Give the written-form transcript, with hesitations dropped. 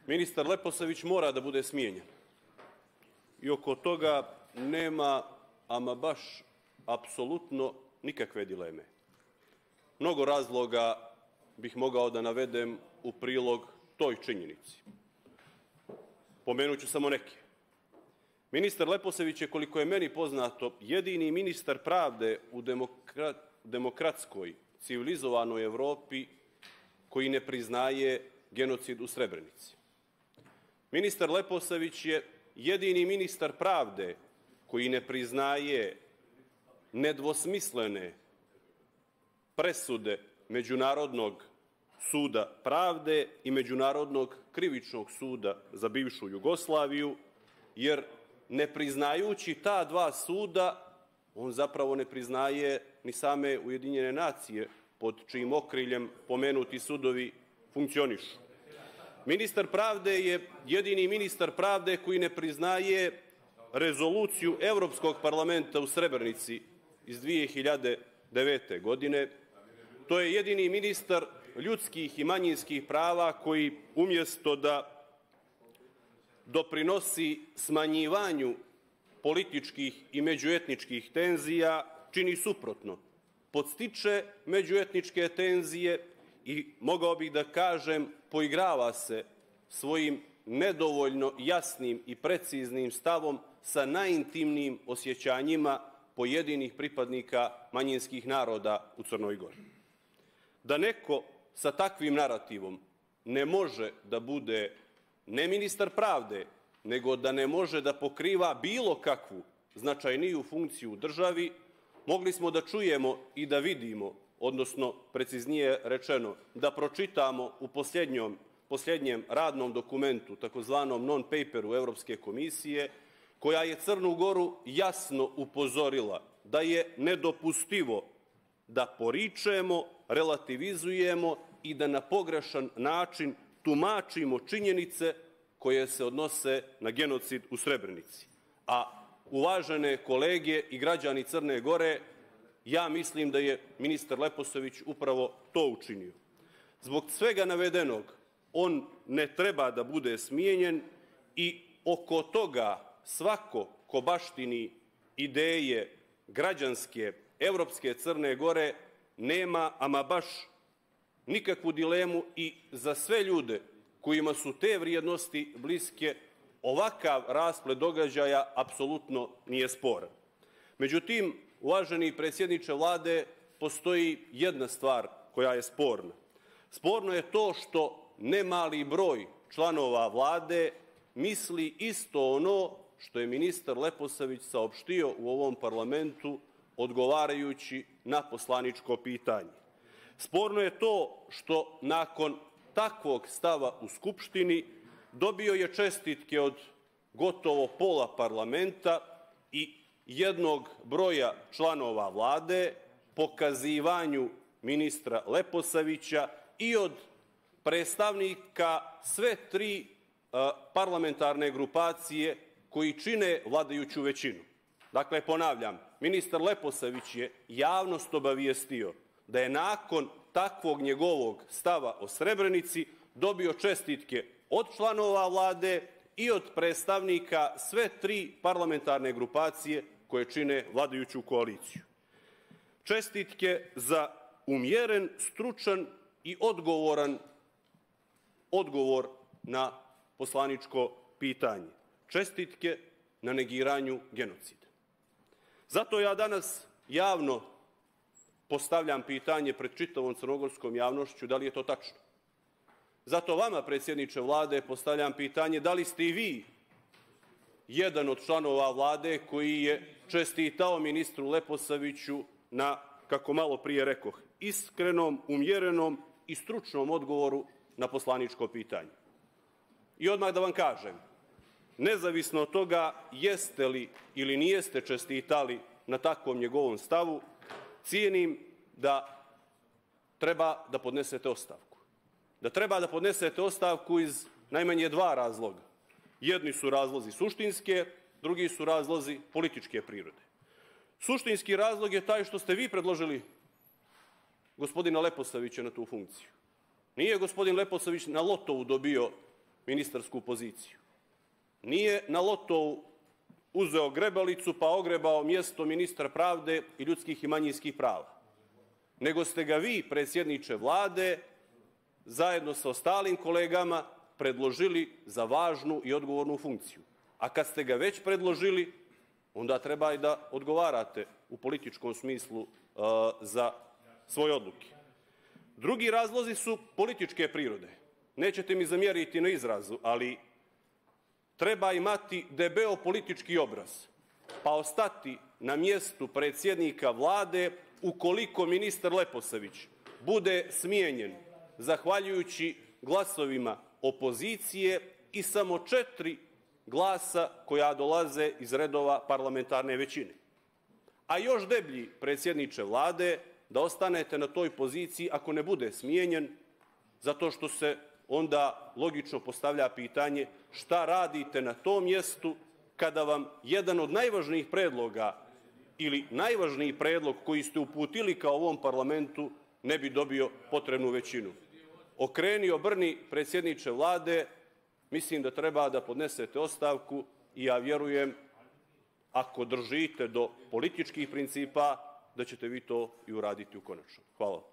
Ministar Leposavić mora da bude smijenjen. I oko toga nema ama baš apsolutno nikakve dileme. Mnogo razloga bih mogao da navedem u prilog toj činjenici. Pomenuću samo neke. Ministar Leposavić je, koliko je meni poznato, jedini ministar pravde u demokratskoj, civilizovanoj Evropi koji ne priznaje genocid u Srebrenici. Ministar Leposavić je jedini ministar pravde koji ne priznaje nedvosmislene presude Međunarodnog suda pravde i Međunarodnog krivičnog suda za bivšu Jugoslaviju, jer ne priznajući ta dva suda, on zapravo ne priznaje ni same Ujedinjene nacije pod čijim okriljem pomenuti sudovi funkcionišu. Ministar pravde je jedini ministar pravde koji ne priznaje rezoluciju Evropskog parlamenta u Srebrenici iz 2009. godine. To je jedini ministar ljudskih i manjinskih prava koji umjesto da doprinosi smanjivanju političkih i međuetničkih tenzija, čini suprotno. Podstiče međuetničke tenzije i, mogao bih da kažem, poigrava se svojim nedovoljno jasnim i preciznim stavom sa najintimnijim osjećanjima pojedinih pripadnika manjinskih naroda u Crnoj Gori. Da neko sa takvim narativom ne može da bude ne ministar pravde, nego da ne može da pokriva bilo kakvu značajniju funkciju u državi, mogli smo da čujemo i da vidimo, odnosno preciznije rečeno, da pročitamo u posljednjem radnom dokumentu, takozvanom non-paperu Evropske komisije, koja je Crnu Goru jasno upozorila da je nedopustivo da poričemo, relativizujemo i da na pogrešan način tumačimo činjenice koje se odnose na genocid u Srebrenici. A uvažene kolege i građani Crne Gore, ja mislim da je ministar Leposavić upravo to učinio. Zbog svega navedenog, on ne treba da bude smijenjen i oko toga svako ko baštini ideje građanske, evropske Crne Gore nema ama baš nikakvu dilemu i za sve ljude kojima su te vrijednosti bliske, ovakav rasplet događaja apsolutno nije sporan. Međutim, uvaženi predsjedniče Vlade, postoji jedna stvar koja je sporna. Sporno je to što nemali broj članova Vlade misli isto ono što je ministar Leposavić saopštio u ovom parlamentu odgovarajući na poslaničko pitanje. Sporno je to što nakon takvog stava u Skupštini dobio je čestitke od gotovo pola parlamenta i jednog broja članova Vlade, pokazivanju ministra Leposavića i od predstavnika sve tri parlamentarne grupacije koji čine vladajuću većinu. Dakle, ponavljam, ministar Leposavić je javnost obavijestio da je nakon takvog njegovog stava o Srebrenici dobio čestitke od članova Vlade i od predstavnika sve tri parlamentarne grupacije koje čine vladajuću koaliciju. Čestitke za umjeren, stručan i odgovoran odgovor na poslaničko pitanje. Čestitke na negiranju genocida. Zato ja danas javno postavljam pitanje pred čitavom crnogorskom javnošću da li je to tačno. Zato vama, predsjedniče Vlade, postavljam pitanje da li ste i vi jedan od članova Vlade koji je čestitao ministru Leposaviću na, kako malo prije rekoh, iskrenom, umjerenom i stručnom odgovoru na poslaničko pitanje. I odmah da vam kažem, nezavisno od toga jeste li ili nijeste čestitali na takvom njegovom stavu, cijenim da treba da podnesete ostavku. Da treba da podnesete ostavku iz najmanje dva razloga. Jedni su razlozi suštinske, drugi su razlozi političke prirode. Suštinski razlog je taj što ste vi predložili gospodina Leposavića na tu funkciju. Nije gospodin Leposavić na lotovu dobio ministarsku poziciju. Nije na lotou uzeo grebalicu pa ogrebao mjesto ministra pravde i ljudskih i manjinskih prava, nego ste ga vi, predsjedniče Vlade, zajedno sa ostalim kolegama predložili za važnu i odgovornu funkciju. A kad ste ga već predložili, onda treba i da odgovarate u političkom smislu za svoje odluke. Drugi razlozi su političke prirode. Nećete mi zamjeriti na izrazu, ali treba imati debeo politički obraz, pa ostati na mjestu predsjednika Vlade ukoliko ministar Leposavić bude smijenjen zahvaljujući glasovima opozicije i samo 4 glasa koja dolaze iz redova parlamentarne većine. A još deblji, predsjedniče Vlade, da ostanete na toj poziciji ako ne bude smijenjen, zato što se onda logično postavlja pitanje šta radite na tom mjestu kada vam jedan od najvažnijih predloga ili najvažniji predlog koji ste uputili kao ovom parlamentu ne bi dobio potrebnu većinu. Okreni, obrni, predsjedniče Vlade, mislim da treba da podnesete ostavku i ja vjerujem, ako držite do političkih principa, da ćete vi to i uraditi u konačnom. Hvala.